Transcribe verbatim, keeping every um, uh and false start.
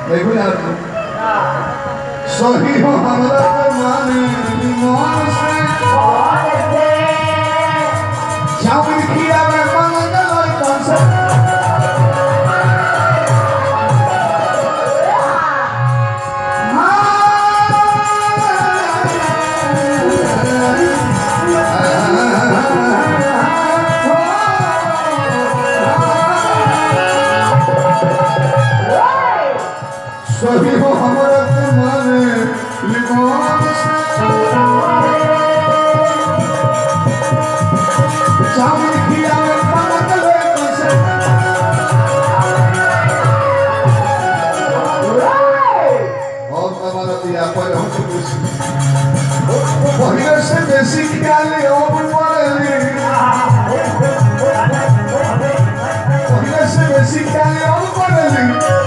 देखो यार सही हो हमरा के माने मन से चावल खिया में मन गलई कौन से सही हो हमरा के माने लिबान से चावल खिया में मन गलई कौन से और हमारा दिया पर हम कुछ पहले से बेसी ख्याल अब पड़े पहले से बेसी ख्याल अब पड़े